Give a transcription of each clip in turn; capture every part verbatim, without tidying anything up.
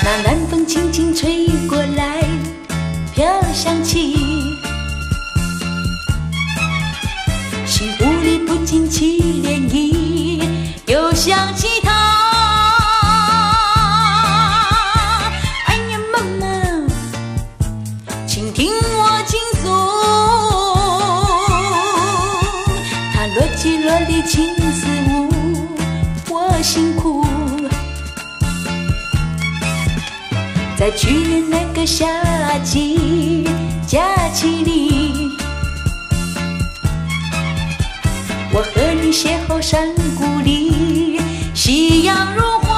那南风轻轻吹过来，飘香气，心湖里不禁起涟漪，又想起他。哎呀，妈妈，请听我倾诉，他若即若离情似雾，我辛苦。在去年那个夏季假期里，我和你邂逅山谷里，夕阳如花。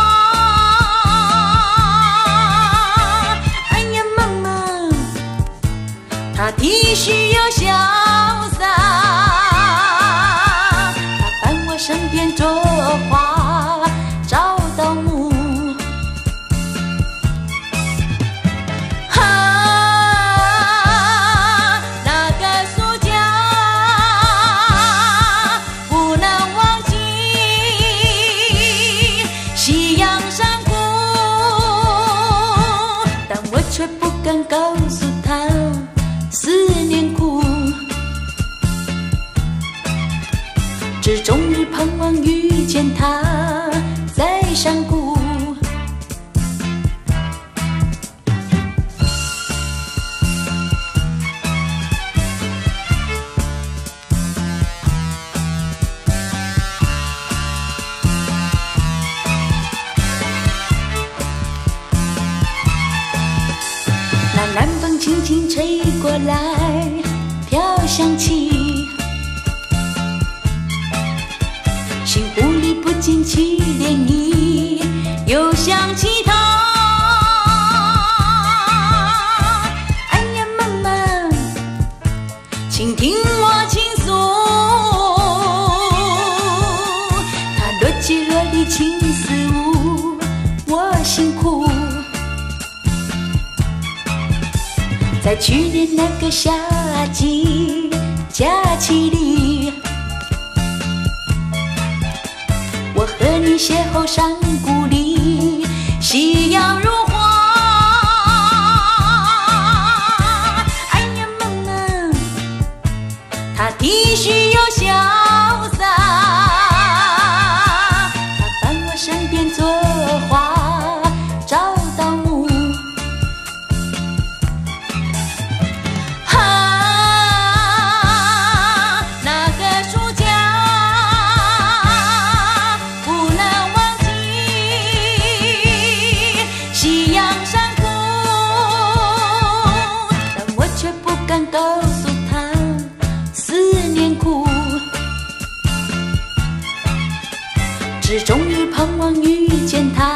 哎呀，妈妈，他体恤又潇洒，他伴我身边作画，找到墓。却不敢告诉他思念苦，只终日盼望遇见他在山谷。那南风轻轻吹过来，飘香气，心湖里不禁起涟漪，又想起他。哎呀，妈妈，请听我倾诉，他若即若离情似雾，我辛苦。在去年那个夏季假期里，我和你邂逅山谷里，夕阳如花。哎呀，妈妈，他体恤又潇洒，他伴我身边作画，找到墓。告诉他思念苦，只终日盼望遇见他。